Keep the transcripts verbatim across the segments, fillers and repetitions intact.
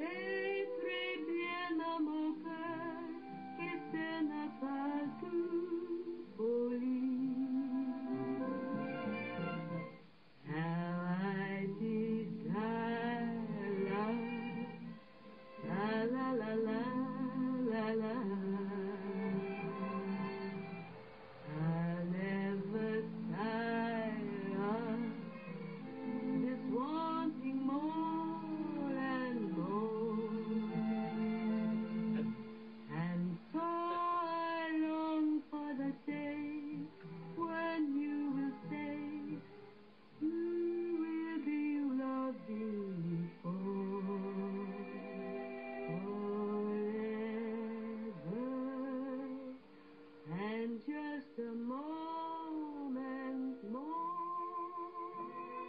Soleil très bien à mon cœur, et ce n'a pas de folie. How I desire love, la la la la la la. I'll never tire of this wanting more and more. And so I long for the day when you will say you will be loving me for forever and just a moment more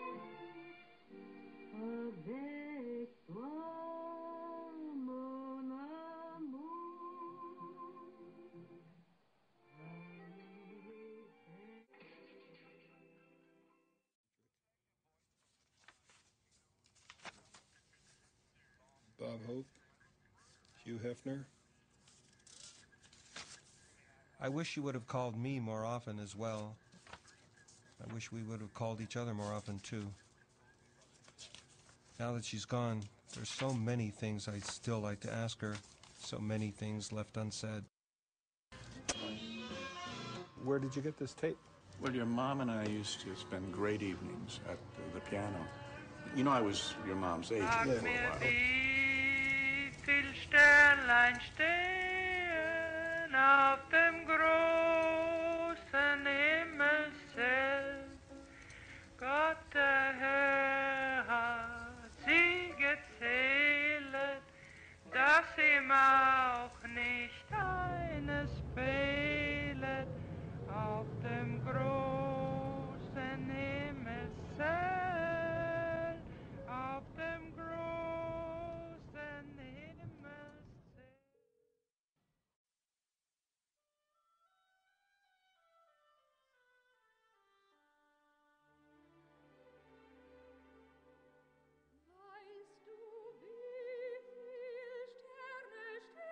avec toi, mon amour. Bob Hope, Hugh Hefner. I wish you would have called me more often as well. I wish we would have called each other more often, too. Now that she's gone, there's so many things I'd still like to ask her, so many things left unsaid. Where did you get this tape? Well, your mom and I used to spend great evenings at the, the piano. You know, I was your mom's age Sag for a mir, while. wie viel Sternlein stehen auf dem großen Himmelszelt. Gott der Herr hat sie gezählet, dass ihm auch nicht eines fehlet auf dem großen Himmelszelt, auf dem großen Himmelszelt. Weißt du, wie viel Sterne stehen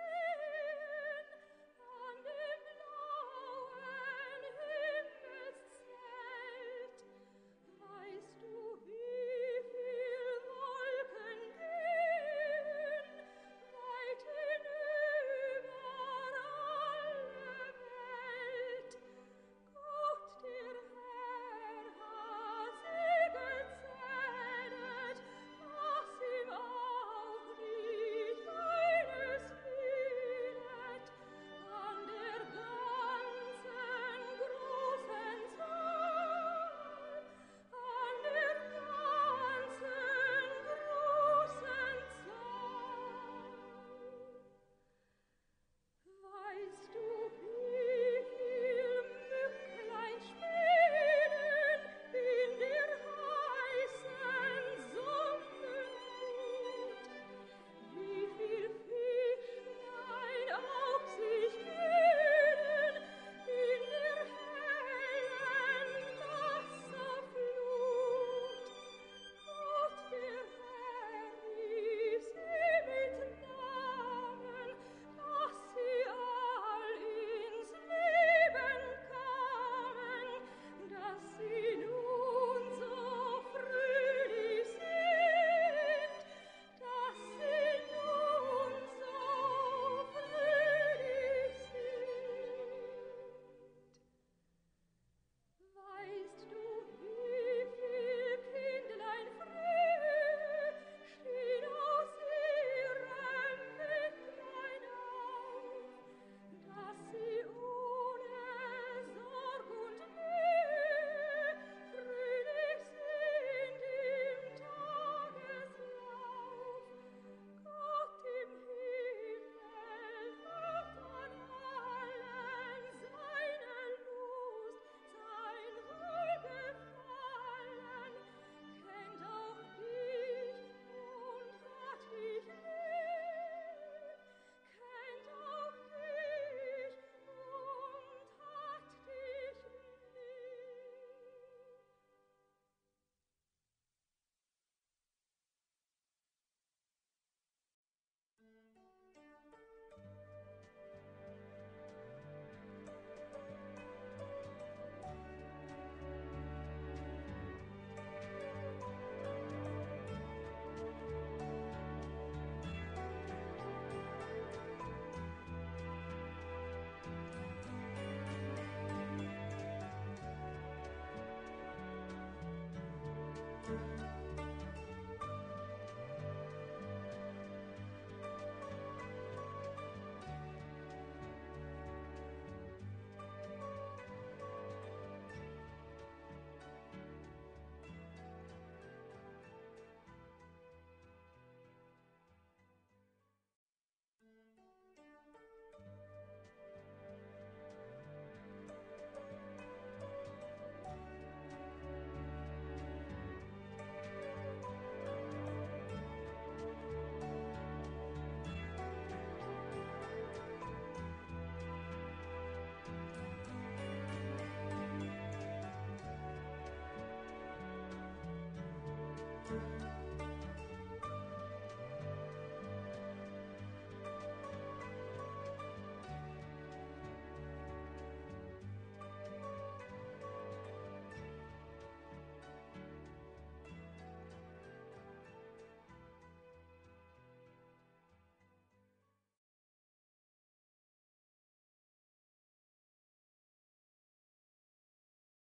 Thank you.